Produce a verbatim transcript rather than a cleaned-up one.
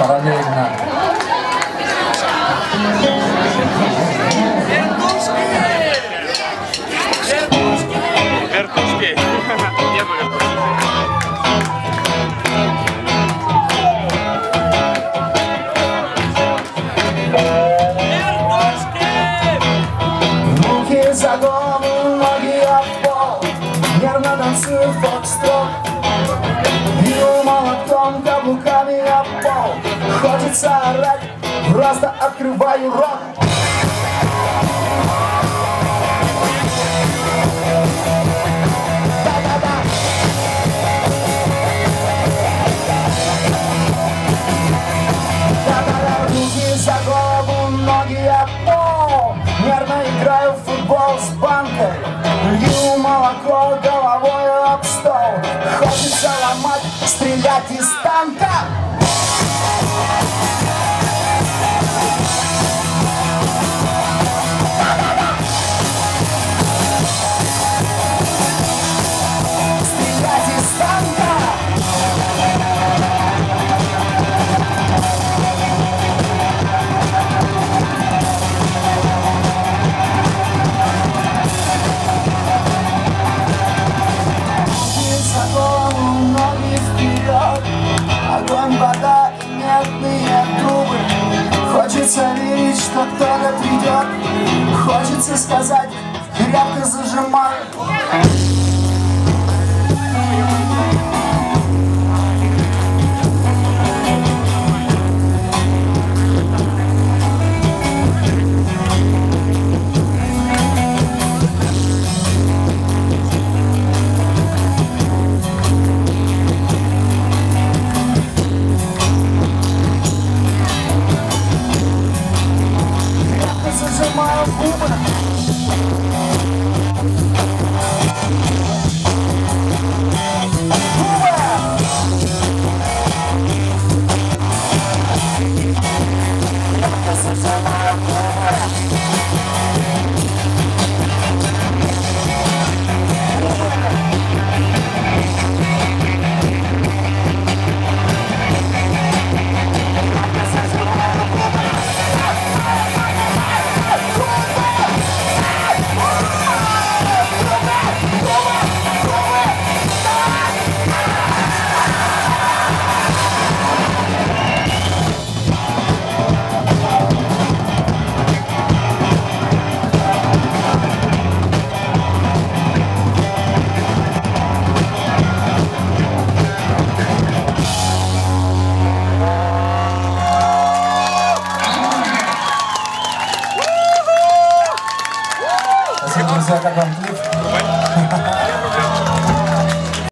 параллельно. Вертушки. Нету вертушки. Руки за голову, ноги об пол, нервно танцую фокстрот. Бью молотком, каблуками об пол. Хочется орать, просто открываю рот. За голову, ноги об пол. Нервно играю в футбол с банкой. Лью молоко головой об стол. Хочется ломать, стрелять из танка. Стрелять из танка. Огонь, вода и медные трубы. Хочется верить, что кто-то придет. Хочется сказать, крепко зажимай. Зажимаю губы. Спасибо, друзья, как вам клип?